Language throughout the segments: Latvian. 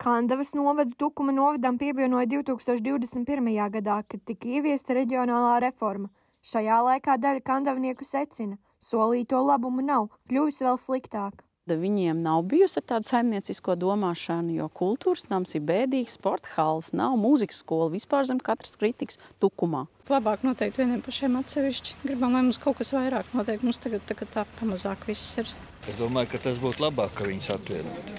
Kandavas novadu Tukuma novadam pievienoja 2021. gadā, kad tika ieviesta reģionālā reforma. Šajā laikā daļa kandavnieku secina, solīto labumu nav, kļuvis vēl sliktāk. Viņiem nav bijusi tāda saimniecisko domāšana, jo kultūras nams ir bēdīgs, sporta halls nav, mūzikas skola vispār zem katras kritikas Tukumā. Labāk noteikti vieniem pašiem atsevišķi. Gribam, lai mums kaut kas vairāk notiek. Mums tagad tā pamazāk viss ir. Es domāju, ka tas būtu labāk, ka viņus atvienot.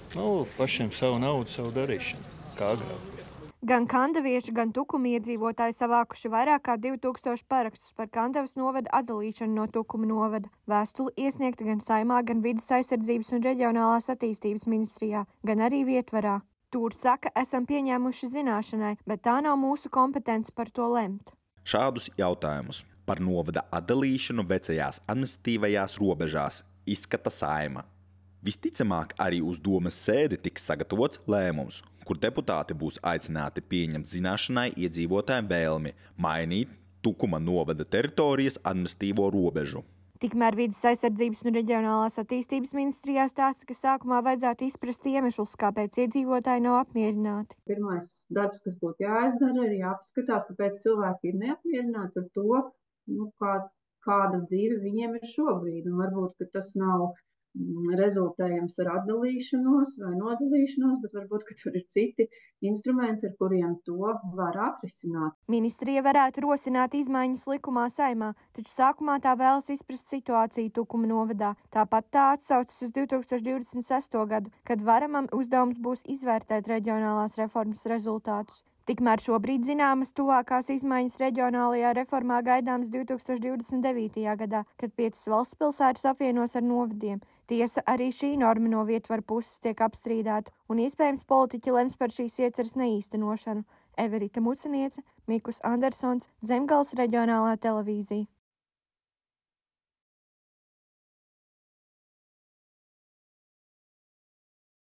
Pašiem savu naudu, savu darīšanu, kā agrāk. Gan kandavieši, gan Tukuma iedzīvotāji savākuši vairāk kā 2000 parakstus par Kandavas novada atdalīšanu no Tukuma novada. Vēstuli iesniegta gan Saeimā, gan Vides aizsardzības un reģionālās attīstības ministrijā, gan arī Vietvarā. Tur saka, esam pieņēmuši zināšanai, bet tā nav mūsu kompetence par to lemt. Šādus jautājumus par novada atdalīšanu vecajās administratīvajās robežās izskata Saeima. Visticamāk, arī uz domas sēdi tiks sagatavots lēmums, kur deputāti būs aicināti pieņemt zināšanai iedzīvotāju vēlmi mainīt Tukuma novada teritorijas administratīvo robežu. Tikmēr Vides aizsardzības un reģionālās attīstības ministrijā stāsta, ka sākumā vajadzētu izprast iemeslus, kāpēc iedzīvotāji nav apmierināti. Pirmais darbs, kas būtu jāizdara, ir jāpaskatās, kāpēc cilvēki ir neapmierināti ar to, kāda dzīve viņiem ir šobrīd. Un varbūt, ka tas nav rezultējams ar atdalīšanos vai nodalīšanos, bet varbūt, ka tur ir citi instrumenti, ar kuriem to var atrisināt. Ministrija varētu rosināt izmaiņas likumā Saeimā, taču sākumā tā vēlas izprast situāciju Tukuma novadā. Tāpat tā atsaucas uz 2026. gadu, kad varamam uzdevums būs izvērtēt reģionālās reformas rezultātus. Tikmēr šobrīd zināmas tuvākās izmaiņas reģionālajā reformā gaidāmas 2029. gadā, kad 5 valsts pilsētas apvienos ar novadiem. Tiesa, arī šī norma no Vietvaru puses tiek apstrīdēta, un iespējams politiķi lems par šīs ieceres neīstenošanu. Everita Muceniece, Mikus Andersons, Zemgales reģionālā televīzija.